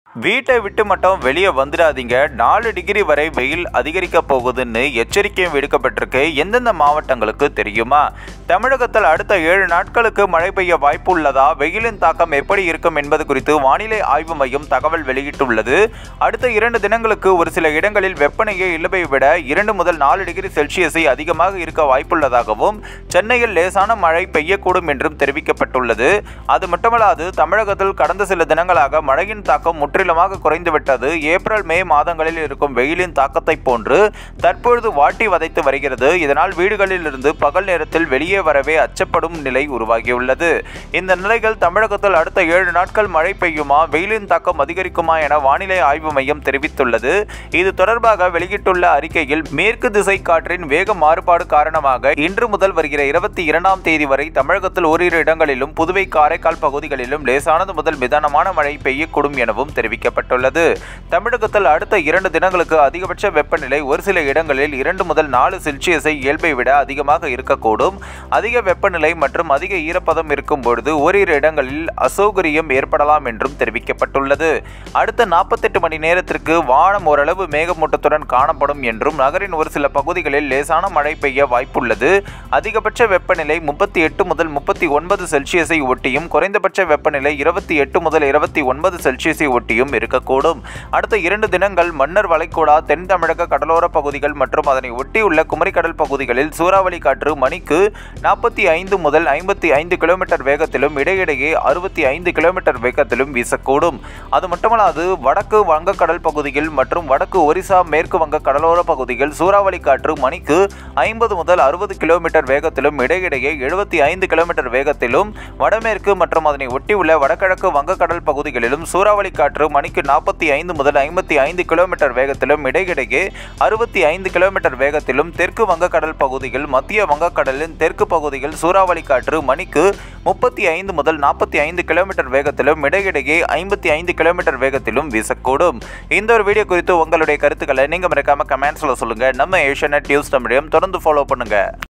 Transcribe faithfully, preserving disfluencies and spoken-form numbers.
வீட்டை விட்டு மட்டும் வெளியே வந்துடாதீங்க. நாலு டிகிரி வரை வெயில் அதிகரிக்க போகுதுன்னு எச்சரிக்கையும் விடுக்கப்பட்டிருக்கு. எந்தெந்த மாவட்டங்களுக்கு தெரியுமா? தமிழகத்தில் அடுத்த ஏழு நாட்களுக்கு மழை பெய்ய வாய்ப்பு உள்ளதா? வெயிலின் தாக்கம் எப்படி இருக்கும் என்பது குறித்து வானிலை ஆய்வு மையம் தகவல் வெளியிட்டுள்ளது. அடுத்த இரண்டு தினங்களுக்கு ஒரு சில இடங்களில் வெப்பநிலை இயல்பை விட இரண்டு முதல் நாலு டிகிரி செல்சியஸை அதிகமாக இருக்க வாய்ப்புள்ளதாகவும் சென்னையில் லேசான மழை பெய்யக்கூடும் என்றும் தெரிவிக்கப்பட்டுள்ளது. அது மட்டுமல்லாது தமிழகத்தில் கடந்த சில தினங்களாக மழையின் தாக்கம் முற்றிலுமாக குறைந்துவிட்டது. ஏப்ரல் மே மாதங்களில் இருக்கும் வெயிலின் தாக்கத்தை போன்று தற்பொழுது வாட்டி வதைத்து வருகிறது. இதனால் வீடுகளில் இருந்து பகல் நேரத்தில் வெளியே வரவே அச்சப்படும் நிலை உருவாகியுள்ளது. இந்த நிலையில் தமிழகத்தில் அடுத்த ஏழு நாட்கள் மழை பெய்யுமா, வெயிலின் தாக்கம் அதிகரிக்குமா என வானிலை ஆய்வு மையம் தெரிவித்துள்ளது. இது தொடர்பாக வெளியிட்டுள்ள அறிக்கையில் மேற்கு திசை காற்றின் வேக மாறுபாடு காரணமாக இன்று முதல் வருகிற இருபத்தி இரண்டாம் தேதி வரை தமிழகத்தில் ஓரிரு இடங்களிலும் புதுவை காரைக்கால் பகுதிகளிலும் லேசானது முதல் மிதமான மழை பெய்யக்கூடும் எனவும் தெரிவிக்கப்பட்டுள்ளது. தமிழகத்தில் அடுத்த இரண்டு தினங்களுக்கு அதிகபட்ச வெப்பநிலை ஒரு சில இடங்களில் இரண்டு முதல் நாலு செல்சியஸை இயல்பை விட அதிகமாக இருக்கக்கூடும். அதிக வெப்பநிலை மற்றும் அதிக ஈரப்பதம் இருக்கும் பொழுது ஓரிரு இடங்களில் அசௌகரியம் ஏற்படலாம் என்றும் தெரிவிக்கப்பட்டுள்ளது. அடுத்த நாற்பத்தி எட்டு மணி நேரத்திற்கு வானம் ஓரளவு மேகமூட்டத்துடன் காணப்படும் என்றும் நகரின் ஒரு சில பகுதிகளில் லேசான மழை பெய்ய வாய்ப்புள்ளது. அதிகபட்ச வெப்பநிலை முப்பத்தி எட்டு முதல் முப்பத்தி ஒன்பது செல்சியஸை ஒட்டியும் குறைந்தபட்ச வெப்பநிலை இருபத்தி எட்டு முதல் இருபத்தி ஒன்பது செல்சியஸை ஒட்டியும் இருக்கக்கூடும். அடுத்த இரண்டு தினங்கள் மன்னர் வளைகுடா, தென் தமிழக கடலோர பகுதிகள் மற்றும் அதனை ஒட்டியுள்ள குமரிக்கடல் பகுதிகளில் சூறாவளி காற்று மணிக்கு நாற்பத்தி ஐந்து முதல் ஐம்பத்தி ஐந்து கிலோமீட்டர் வேகத்திலும் இடையிடையே அறுபத்தி ஐந்து கிலோமீட்டர் வேகத்திலும் வீசக்கூடும். அது மட்டுமல்லாது வடக்கு வங்கக்கடல் பகுதியில் மற்றும் வடக்கு ஒரிசா, மேற்கு வங்க கடலோர பகுதியில் சூறாவளி காற்று மணிக்கு ஐம்பது முதல் அறுபது கிலோமீட்டர் வேகத்திலும் இடையிடையே எழுபத்தி ஐந்து கிலோமீட்டர் வேகத்திலும் வடமேற்கு மற்றும் அதனை ஒட்டியுள்ள வடகிழக்கு வங்கக்கடல் பகுதிகளிலும் சூறாவளி காற்று மணிக்கு நாற்பத்தி ஐந்து முதல் ஐம்பத்தி ஐந்து கிலோமீட்டர் வேகத்திலும் இடையிடையே அறுபத்தி ஐந்து கிலோமீட்டர் வேகத்திலும் தெற்கு வங்கக்கடல் பகுதியில் மத்திய வங்கக்கடலின் தெற்கு பகுதியில் சூறாவளி காற்று மணிக்கு முப்பத்தி ஐந்து முதல் நாற்பத்தி ஐந்து கிலோமீட்டர் வேகத்திலும் இடையிடையே ஐம்பத்தி ஐந்து கிலோமீட்டர் வேகத்திலும் வீசக்கூடும். இந்த ஒரு வீடியோ குறித்து உங்களுடைய கருத்துக்களை நீங்க மறக்காம கமெண்ட்ஸ்ல சொல்லுங்க. நம்ம ஏஷியா நெட் நியூஸ் தமிழையும் தொடர்ந்து ஃபாலோ பண்ணுங்க.